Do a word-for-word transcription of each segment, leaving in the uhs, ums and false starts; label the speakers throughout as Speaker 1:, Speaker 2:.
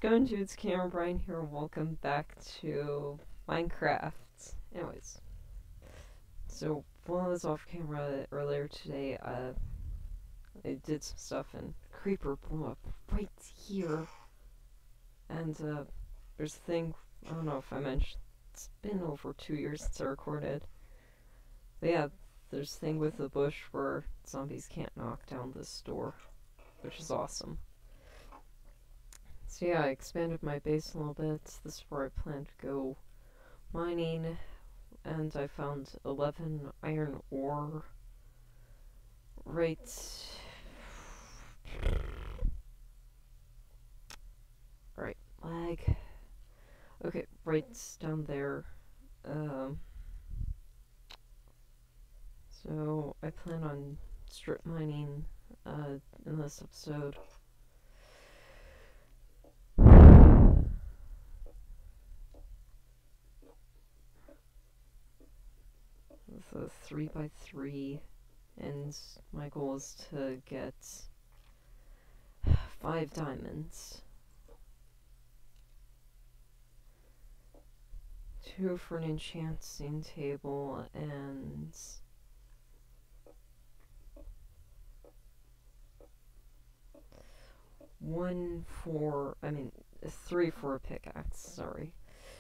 Speaker 1: going, dudes? It's Cameron Brian here, and welcome back to Minecraft. Anyways, so while I was off camera earlier today, uh, I did some stuff, and creeper blew up right here. And uh, there's a thing, I don't know if I mentioned, it's been over two years since I recorded. But yeah, there's a thing with the bush where zombies can't knock down this door, which is awesome. So yeah, I expanded my base a little bit. This is where I plan to go mining, and I found eleven iron ore right... Right, lag. Okay, right down there. Um, so I plan on strip mining uh, in this episode. With a three by three, and my goal is to get five diamonds. Two for an enchanting table, and one for, I mean, three for a pickaxe, sorry.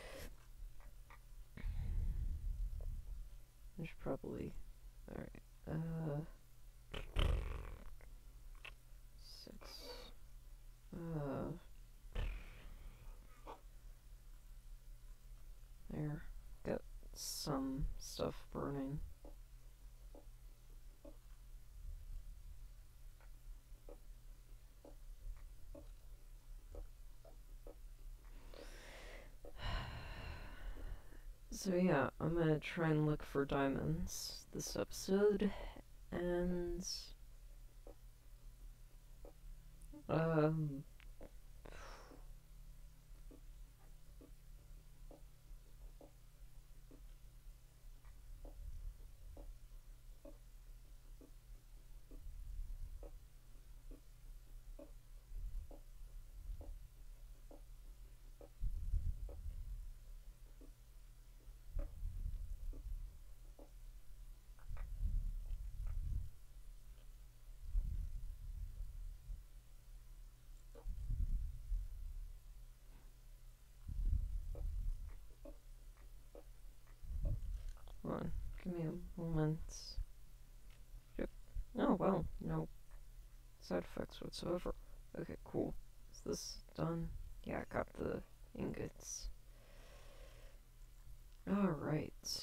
Speaker 1: I should probably, alright, uh, six, uh, there, got some stuff burning. So yeah, I'm gonna try and look for diamonds this episode, and um hold on, give me a moment. Yep. Oh well, no side effects whatsoever. Okay, cool. Is this done? Yeah, I got the ingots. Alright.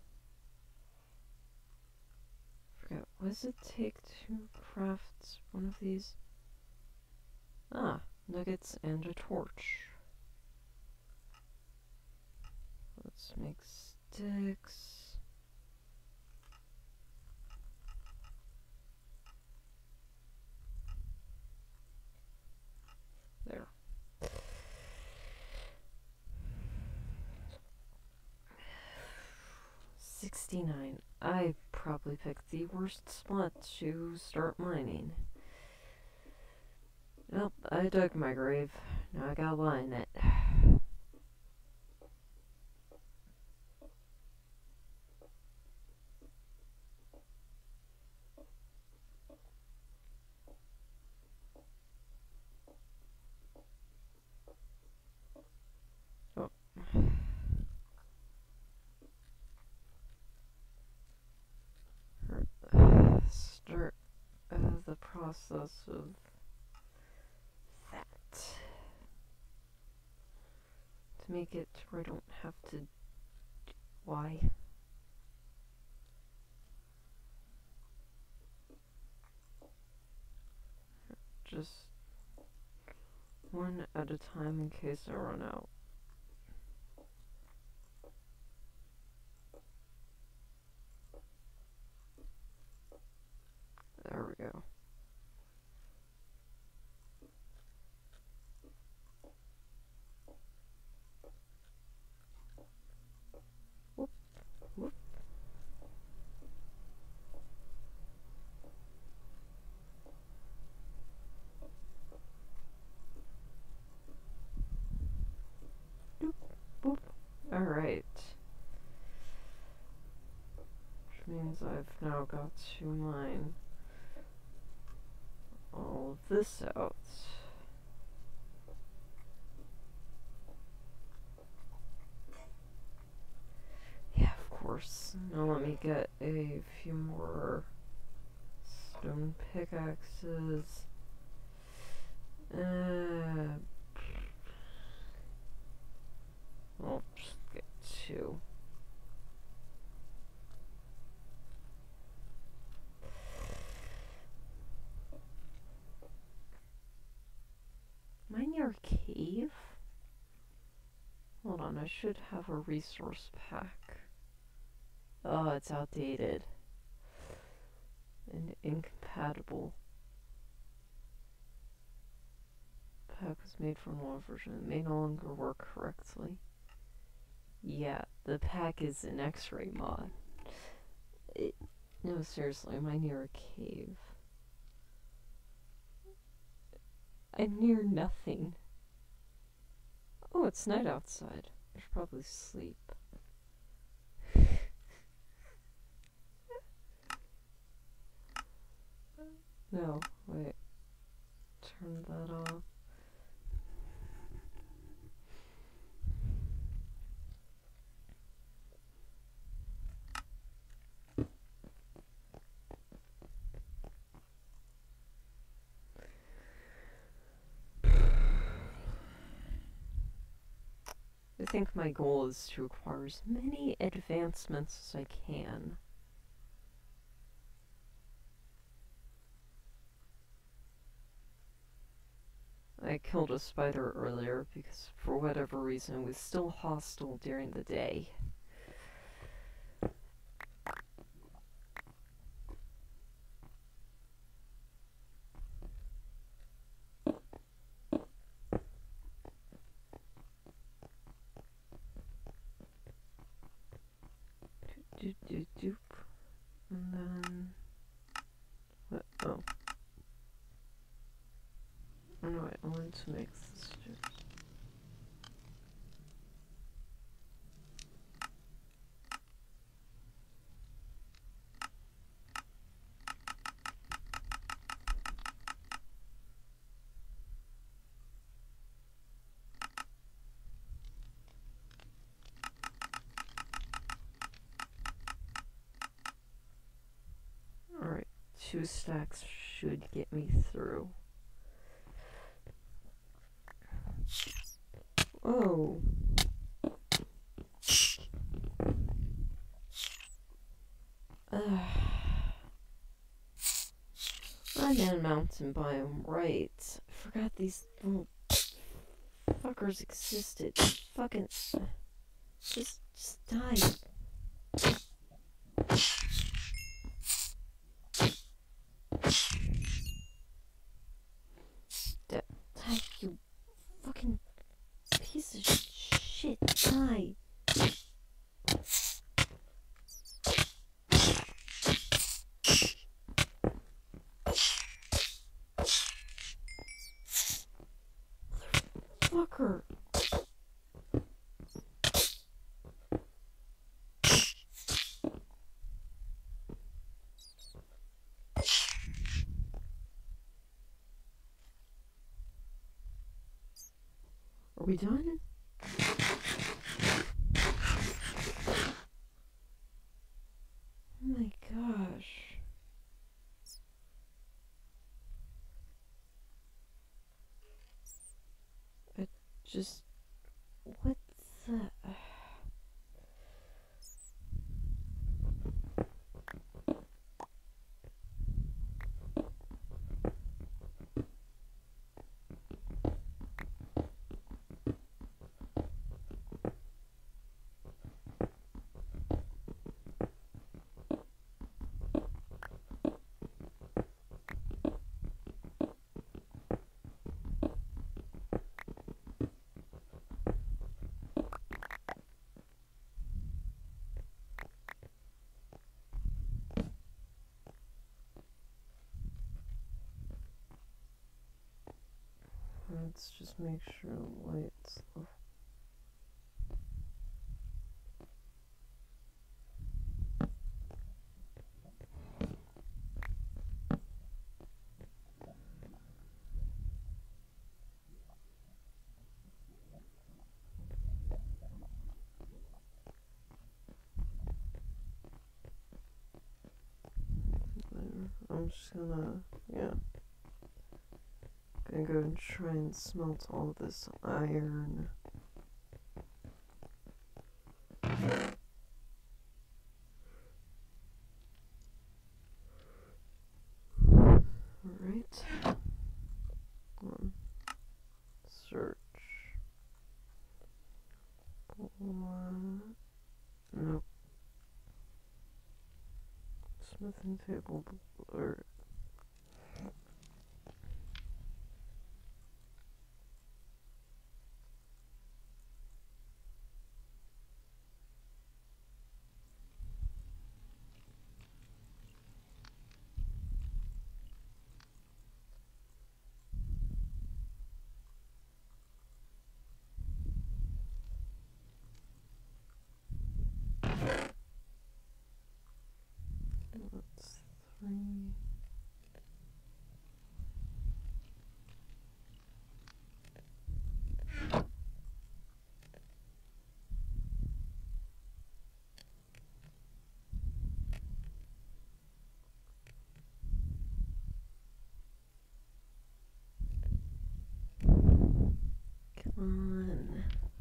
Speaker 1: Forgot, what does it take to craft one of these? Ah, nuggets and a torch. Let's make sticks. There. sixty-nine. I probably picked the worst spot to start mining. Well, I dug my grave. Now I gotta lie in it. Oh. Start uh, the process of that to make it where I don't have to. Why? Just one at a time in case I run out. There we go. Whoop, whoop. Alright. Which means I've now got to mine all of this out. Yeah, of course. Now let me get a few more stone pickaxes. Uh, I'll just get two. Am I near a cave? Hold on, I should have a resource pack. Oh, it's outdated and incompatible. Pack was made for an old version. It may no longer work correctly. Yeah, the pack is an X-ray mod. It, no, seriously, am I near a cave? I'm near nothing. Oh, it's night outside. I should probably sleep. No, wait. Turn that off. I think my goal is to acquire as many advancements as I can. I killed a spider earlier because, for whatever reason, it was still hostile during the day. Doop, doop, doop. And then... What? Oh. Oh no, I wanted to make the stairs. Alright, two stacks should get me through. Oh. Uh, I'm in a mountain biome, right. I forgot these little fuckers existed. Fucking... Just, just die. Die, you fucking piece of shit. Die. Fucker. Are we done? Oh my gosh. I just... What the... Let's just make sure the lights off. just gonna, yeah. Gonna go and try and smelt all this iron. Alright. Um, search. What? Nope. Smithing table blur. That's three. Come on.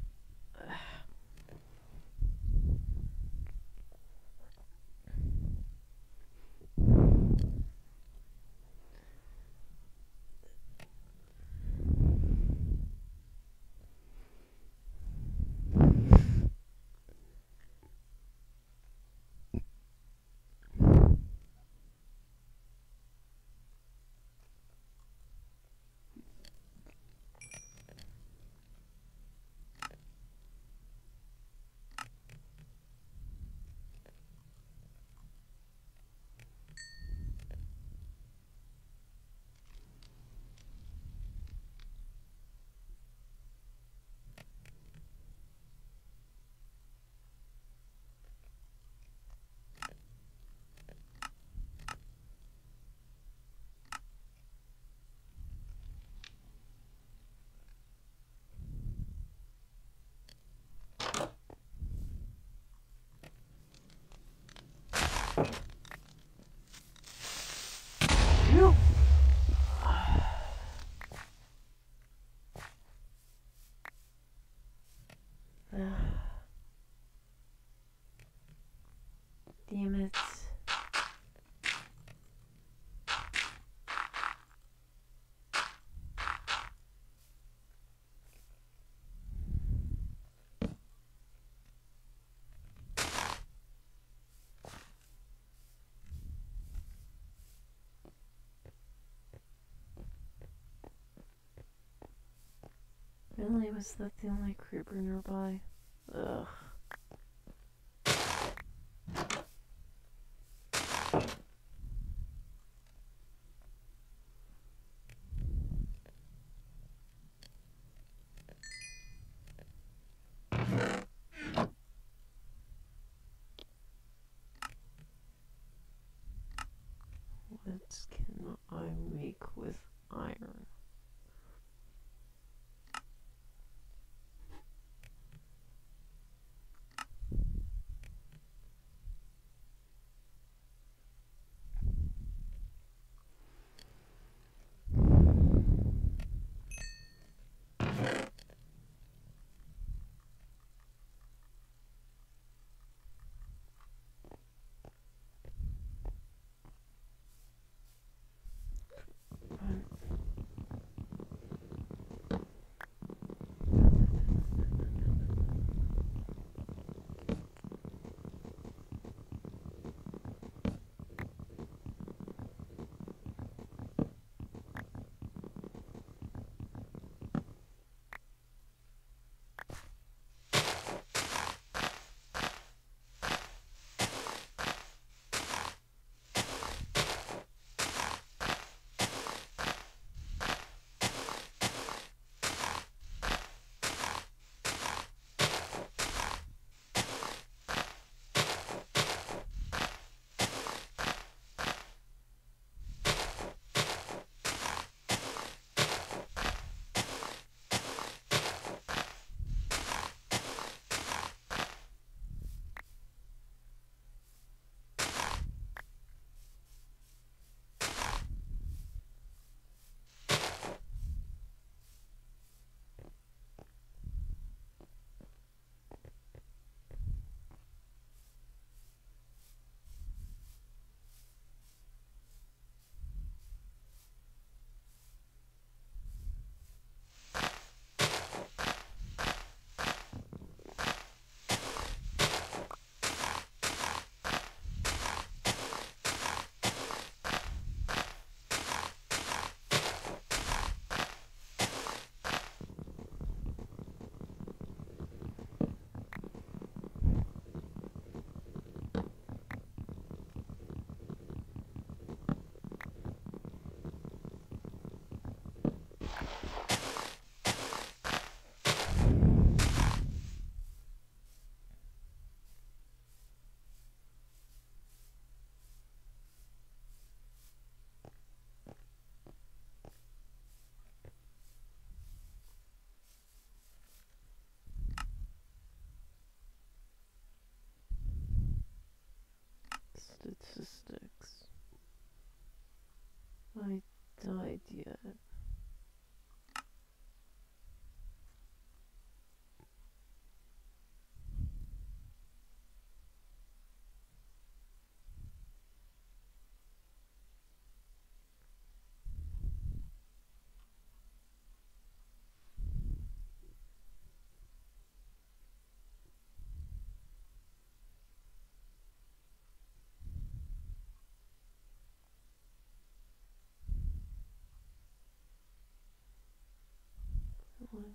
Speaker 1: Nope. Damn it. Really? Was that the only creeper nearby? Ugh. What can I make with iron?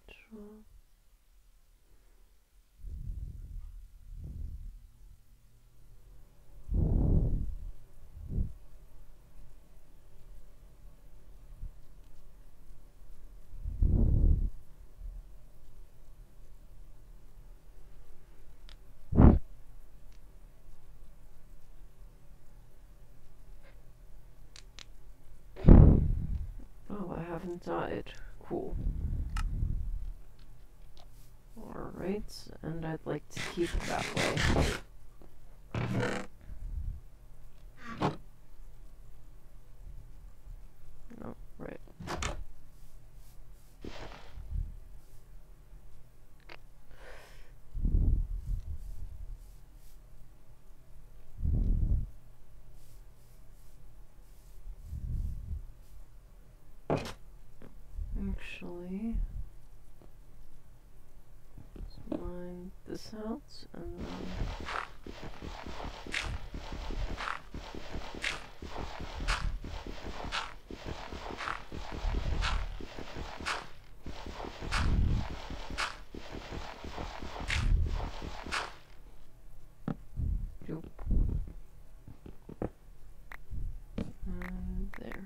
Speaker 1: Oh, I haven't died. Cool. Alright, and I'd like to keep it that way. No, right. Actually, let's mine this out, and then... Nope. And there.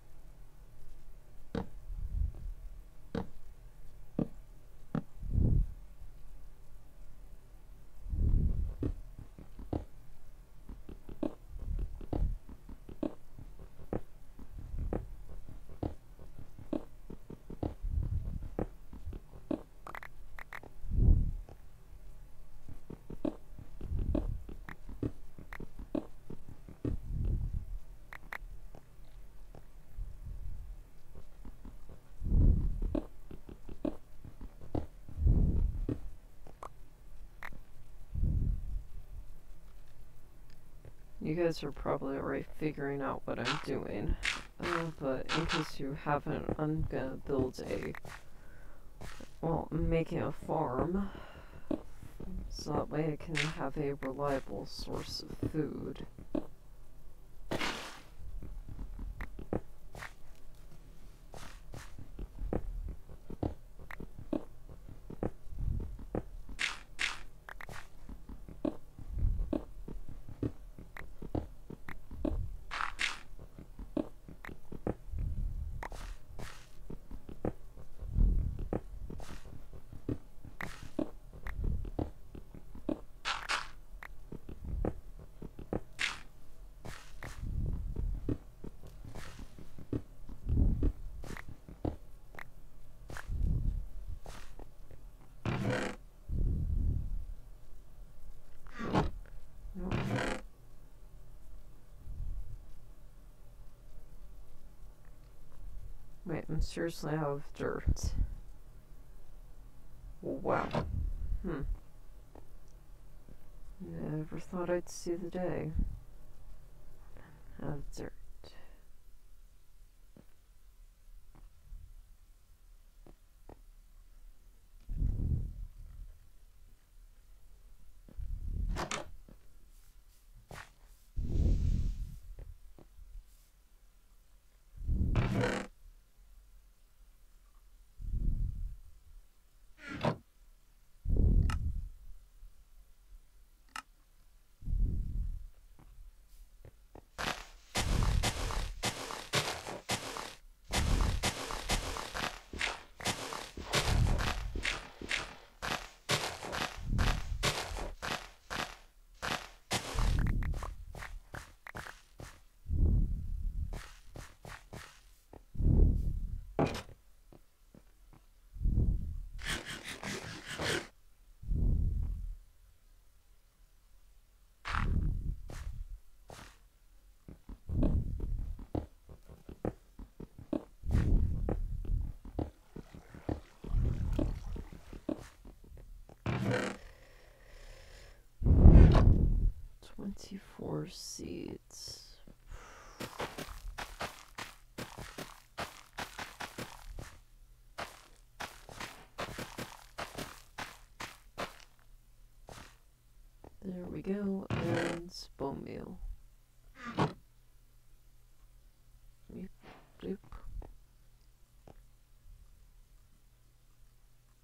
Speaker 1: You guys are probably already figuring out what I'm doing, uh, but in case you haven't, I'm gonna build a, well, I'm making a farm, so that way I can have a reliable source of food. Wait, I'm seriously out of dirt. Wow. Hmm. Never thought I'd see the day. Out of dirt. Twenty-four seeds. There we go, and bone meal. Yep, yep.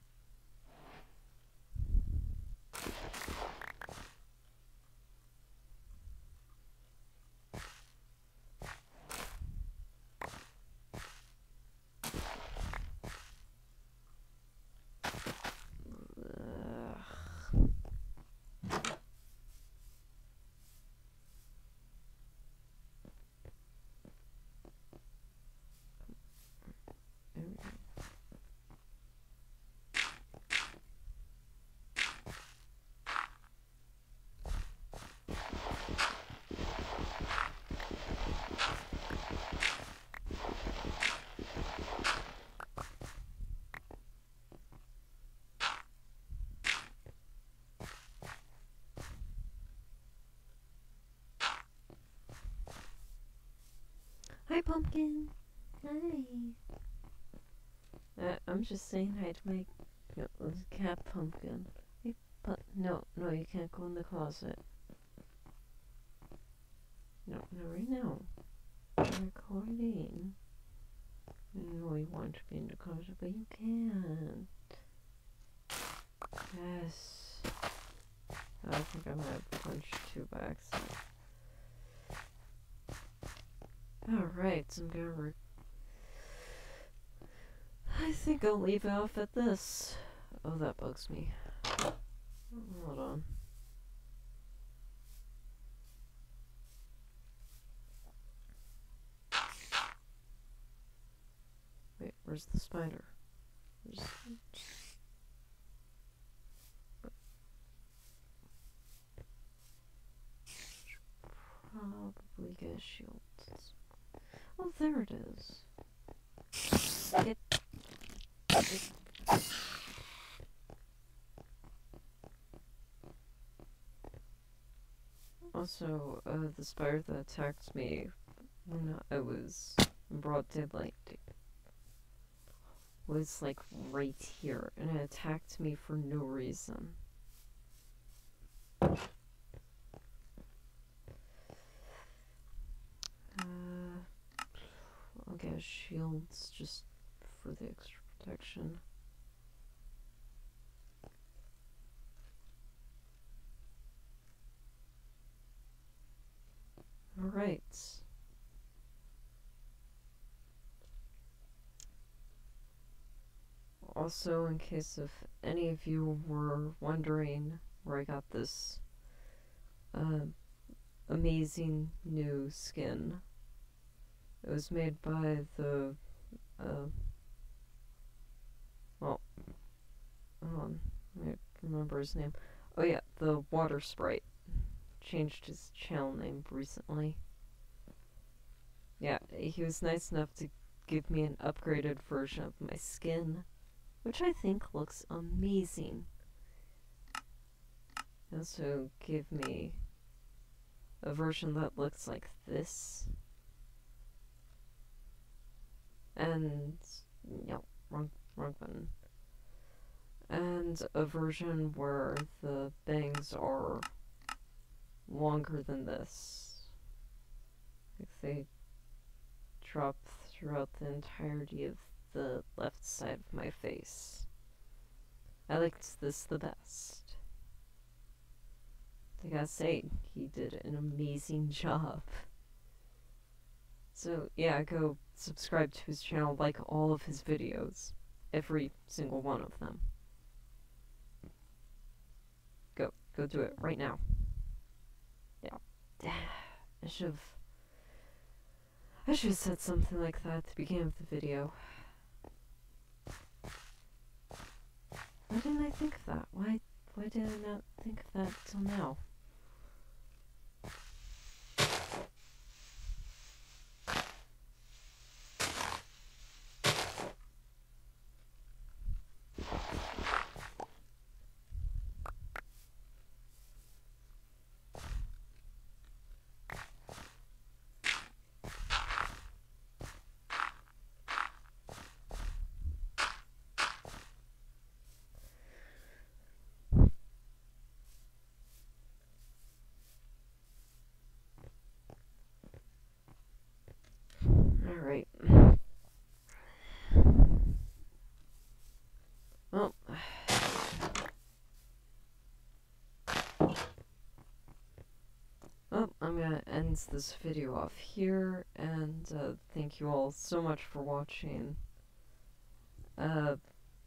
Speaker 1: Hi, Pumpkin. Hi. Uh, I'm just saying hi to my no, cat, Pumpkin. Hey, but no, no, you can't go in the closet. No, no, right now. I'm recording. I know you want to be in the closet, but you can. Yes. I think I might have punched two by accident. Alright, so I'm gonna re I think I'll leave off at this. Oh, that bugs me. Hold on. Wait, where's the spider? Where's... Probably get a shield. Oh, there it is. Get... Get... Also, uh, the spider that attacked me when I was in broad daylight was like right here, and it attacked me for no reason. Uh, I'll get shields just for the extra protection. Alright. Also, in case if any of you were wondering where I got this uh, amazing new skin, it was made by the, uh, well, um, I remember his name. Oh yeah, the Water Sprite. Changed his channel name recently. Yeah, he was nice enough to give me an upgraded version of my skin, which I think looks amazing. He also gave me a version that looks like this. And, no, wrong, wrong button. And a version where the bangs are longer than this. Like they drop throughout the entirety of the left side of my face. I liked this the best. I gotta say, he did an amazing job. So yeah, go subscribe to his channel, like all of his videos. Every single one of them. Go, go do it right now. Yeah. I should've... I should've said something like that at the beginning of the video. Why didn't I think of that? Why, why did I not think of that till now? Alright. Well. Well, I'm gonna end this video off here, and uh, thank you all so much for watching. Uh,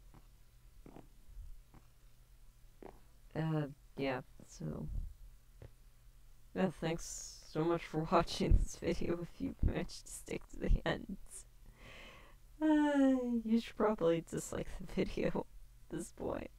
Speaker 1: uh, yeah, so... Yeah, thanks so much for watching this video if you managed to stick to the end. Uh, you should probably dislike the video at this point.